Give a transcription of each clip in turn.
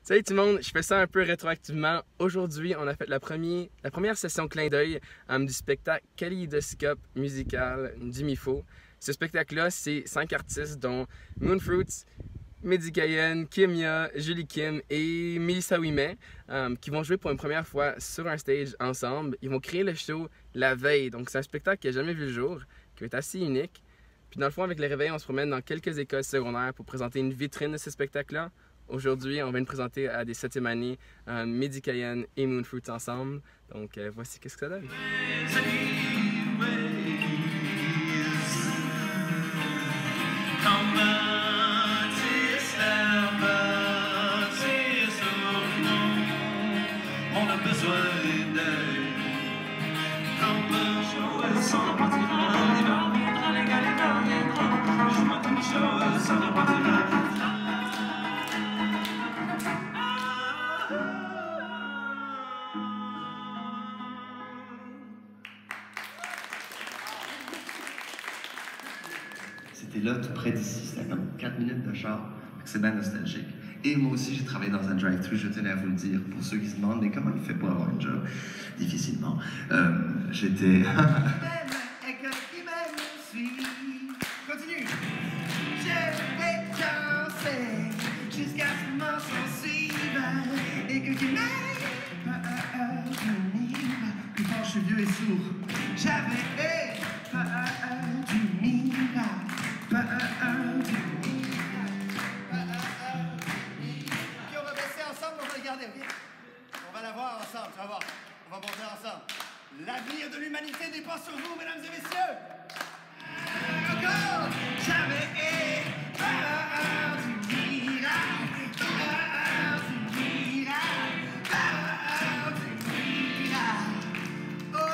Salut tout le monde, je fais ça un peu rétroactivement. Aujourd'hui, on a fait la première session clin d'œil du spectacle Kaléidoscope musical du MIFO. Ce spectacle-là, c'est 5 artistes dont Moonfruits, Mehdi Cayenne, Kimia, Julie Kim et Melissa Ouimet qui vont jouer pour une première fois sur un stage ensemble. Ils vont créer le show la veille, donc c'est un spectacle qui n'a jamais vu le jour, qui va être assez unique. Puis dans le fond, avec les réveils, on se promène dans quelques écoles secondaires pour présenter une vitrine de ce spectacle-là. Aujourd'hui, on vient de présenter à des 7e années Mehdi Cayenne et Moonfruits ensemble. Donc voici qu'est-ce que ça donne. On a besoin d'elle. C'était là, tout près d'ici, c'était comme 4 minutes de char. C'est bien nostalgique. Et moi aussi, j'ai travaillé dans un drive-thru, je tenais à vous le dire. Pour ceux qui se demandent, mais comment il fait pour avoir une job? Difficilement. J'étais... Continue! J'avais cassé jusqu'à ce moment sensible et que tu m'aimes. Plus fort, je suis vieux et sourd. J'avais du miracle. On va la voir ensemble, tu vas voir. On va monter ensemble. L'avenir de l'humanité dépend sur vous, mesdames et messieurs. Encore, j'avais peur du miracle, peur du miracle, peur du miracle. Oh.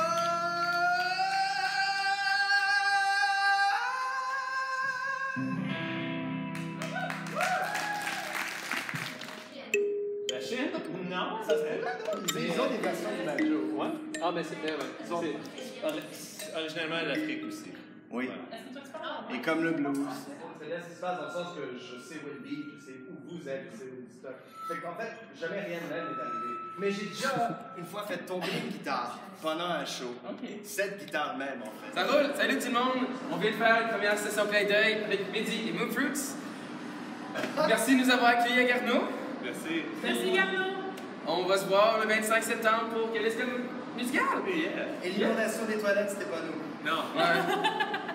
La chaîne? Non, ça serait là. Ils ont des versions du banjo. Ouais. Ah, ben c'est vrai, ouais. Originalement l'Afrique aussi. Oui. Et comme le blues. C'est bien ce qui se passe dans le sens que je sais où est le beat, je sais où vous êtes, je sais où est le stock. Fait qu'en fait, jamais rien de même est arrivé. Mais j'ai déjà Une fois fait tomber une guitare pendant un show. Cette guitare même, en fait. Ça roule! Salut tout le monde! On vient de faire une première session clin d'œil avec Mehdi et Moonfruits. Merci de nous avoir accueillis à Garneau. Merci. Merci Garneau! On va se voir le 25 septembre pour Kaléidoscope musical! Yeah. Et l'inondation des toilettes, c'était pas nous. Non. Ouais.